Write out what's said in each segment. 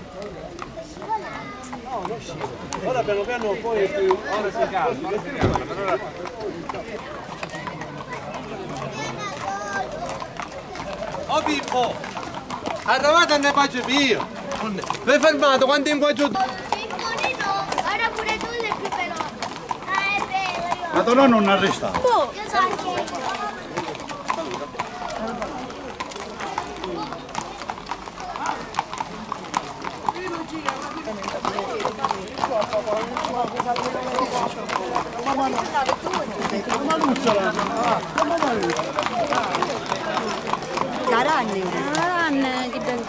No, non scivola. Ora piano piano poi più... Ora si calma, per ora... Oh Pippo! Arrivate a ne faccio mio! Vi hai fermato quanto in faccio... Piccolino, ora pure tu sei più veloce. Ah, è vero, io. Ma tu non arrestato. Oh. Io so anche. Caranne, che ben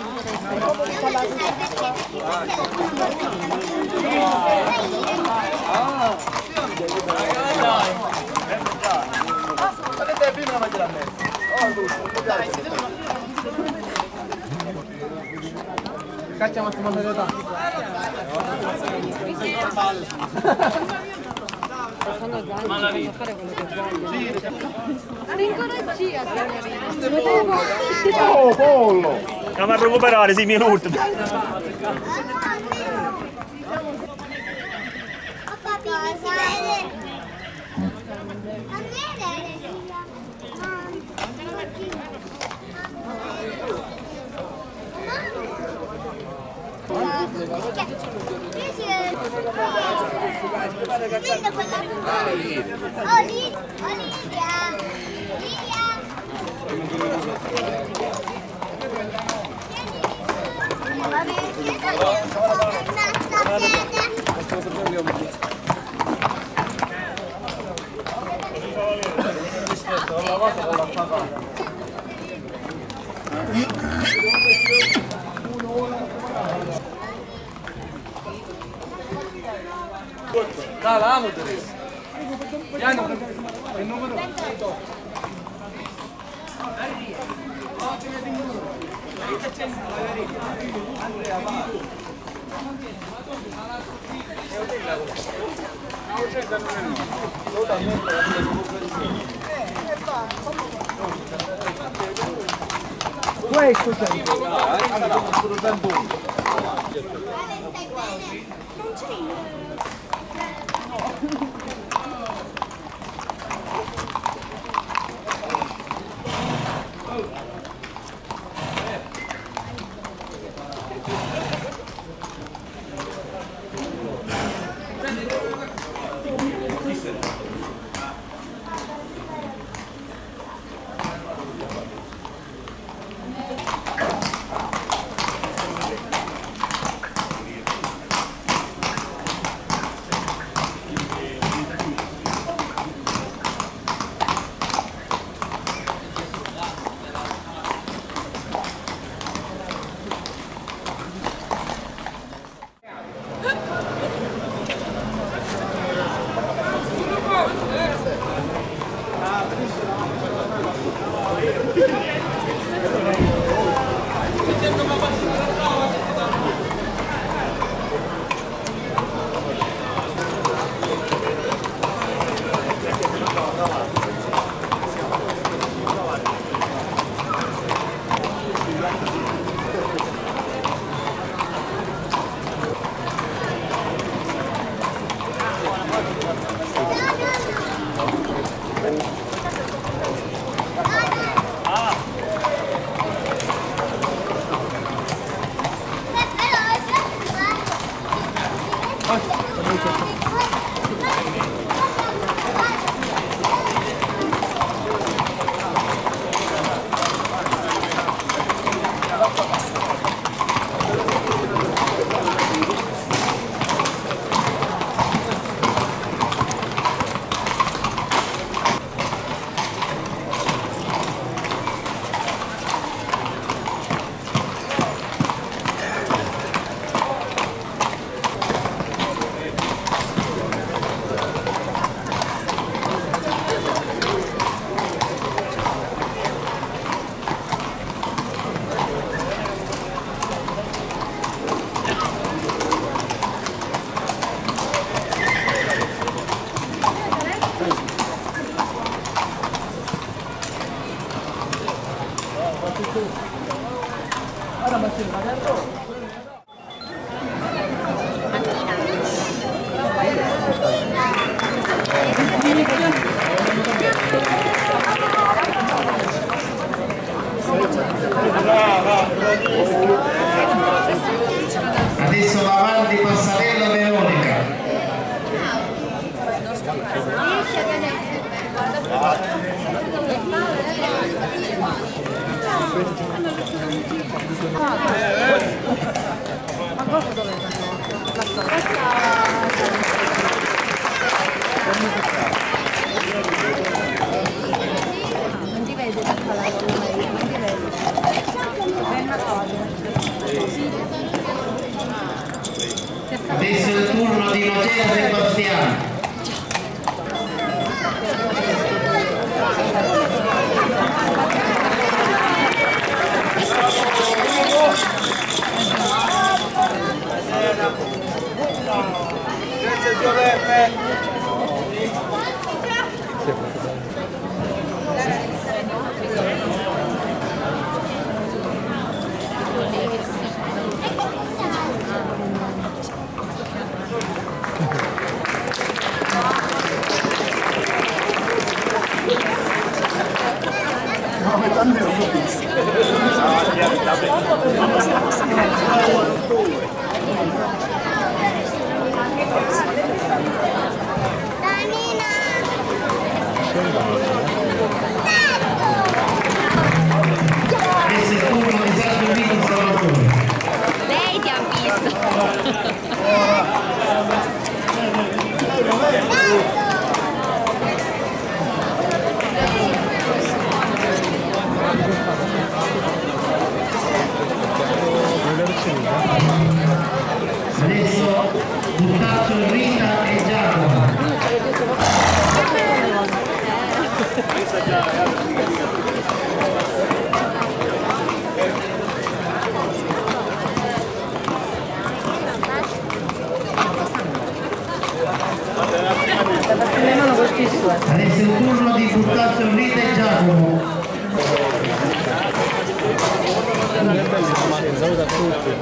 Caccia ma stiamo andando tanto. Ma la vita. Fare quello che voglio. Rincoraggia, signorina. Oh, pollo! Andiamo a recuperare 6 minuti. Ho capito, si vede. Non vede. Dai, amo Teresa. Piano, il numero. Questo c'è. Adesso va avanti Passarello Veronica. Non ti vede la Maria, non ti vede. È una cosa. Adesso è il turno di Nocera Sebastiano. Grazie Giuseppe. Adesso è il turno di Sergio Vito Salvatore. Lei ti ha visto. Adesso Buttaccio Rita e Giacomo. Adesso è il turno di Buttaccio Rita e Giacomo. Saluto a tutti.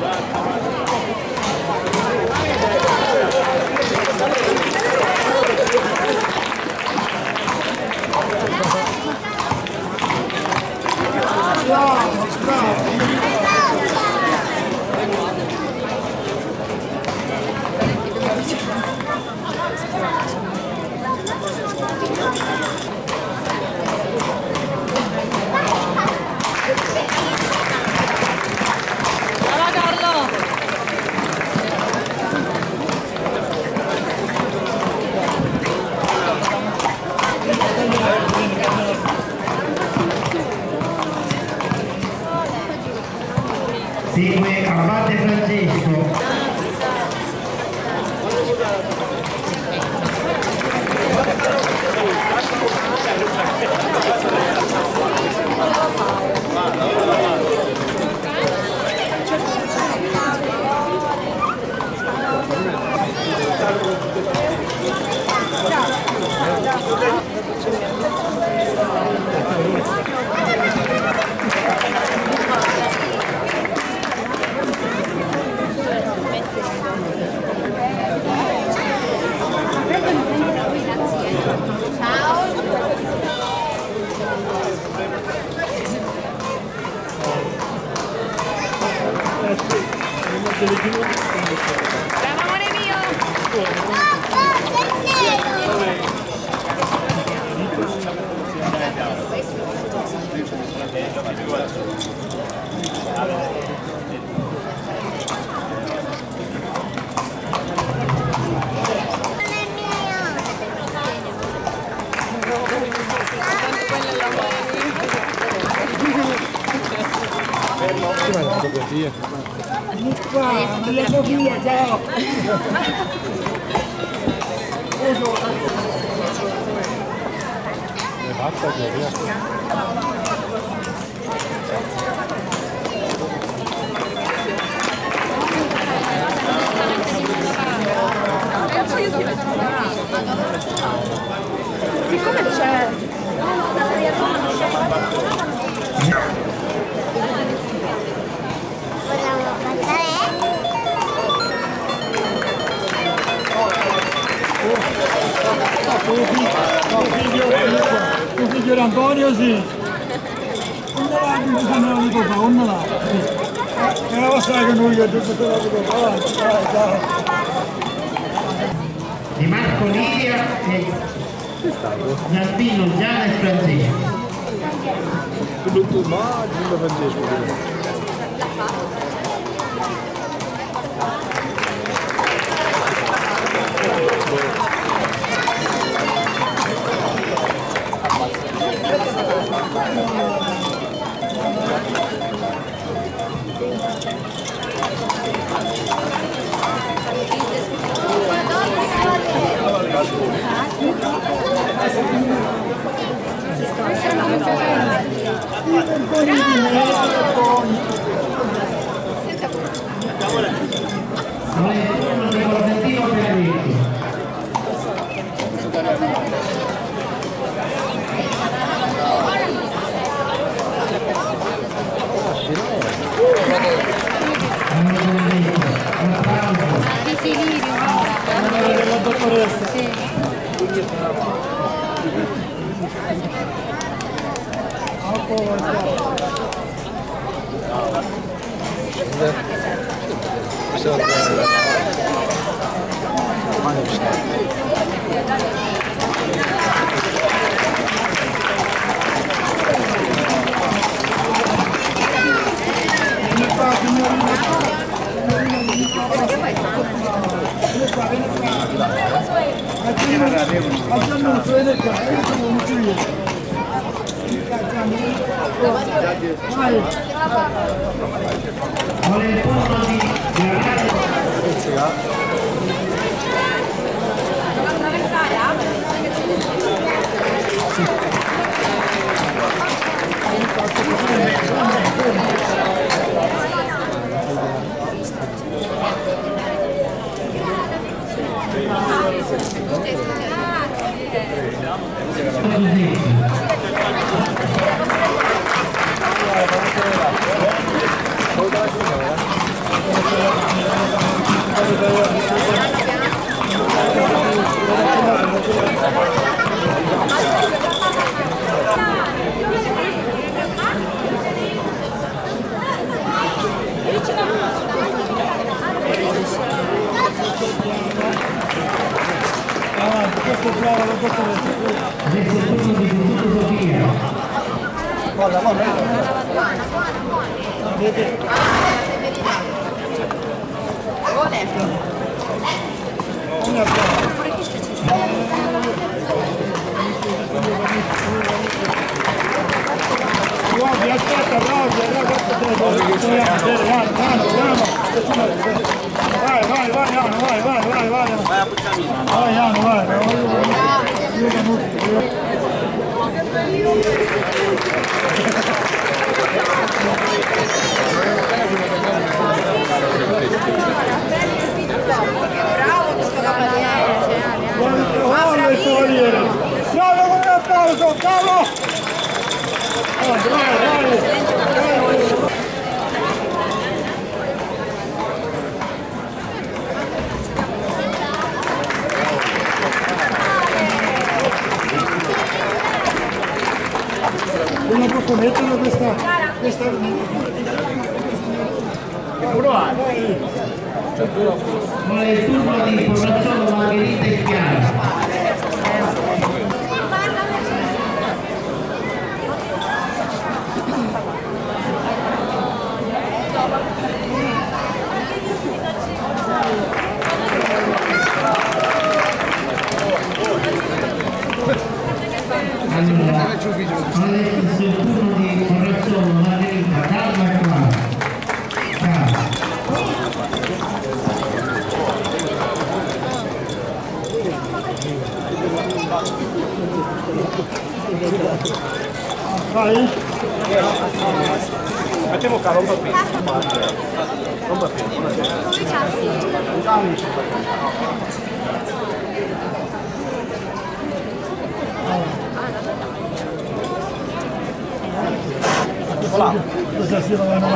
Segue Abate Francesco. Bravo amore mio! Prima la fotografia. La fotografia, ciao! È fatta che Siccome c'è tuo figlio Antonio sì. Non la dico, non la dico, non la Non sai che noi abbiamo tutto la Di Marco Lidia e Giampino Gianna e Francesco. Tutto ma Gianna Francesco. Una posso metterla questa Con il turno di Formazione Margherita e Chiara. Allora, adesso il turno di Formazione Margherita, Carla e Clara. Vai. Mettiamo qua, rompa qui. Rompa qui. Questa sera vanno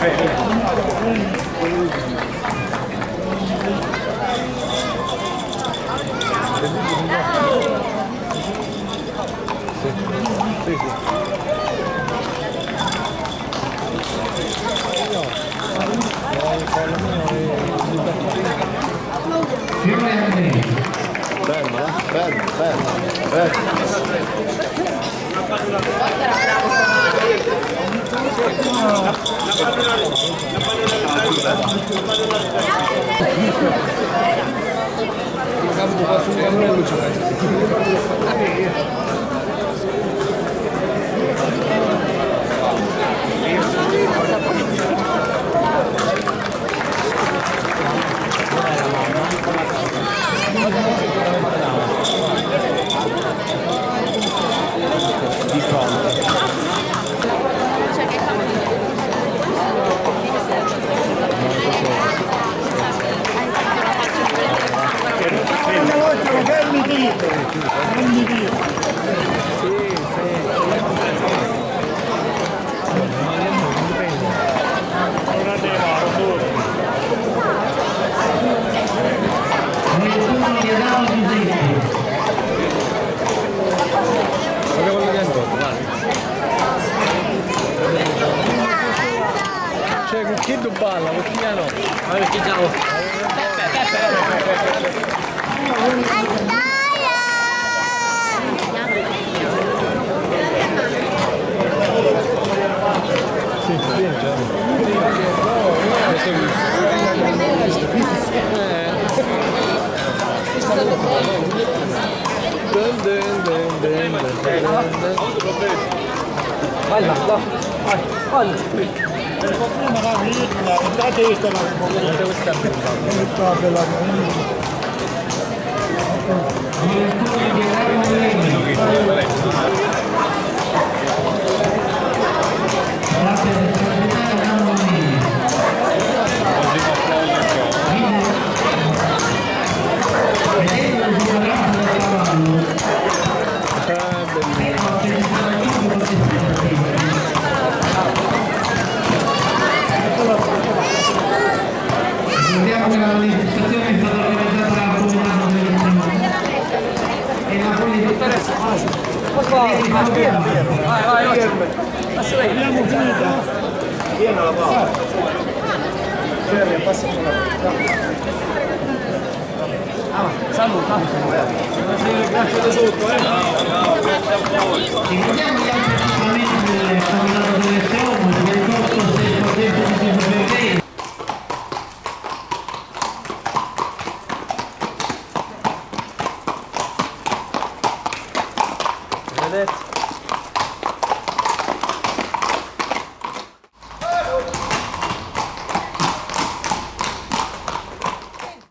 Cioè, con chi balla, con chi no? Ma perché già lo... Sì, vieni già. Vai là, vai, vai. Guardate questa Ricordiamo che la manifestazione è stata organizzata dal Comitato e la politica. Vai. Abbiamo finito. Vieni alla parola. Saluta. Grazie da tutto, Ricordiamo gli altri appuntamenti del Comitato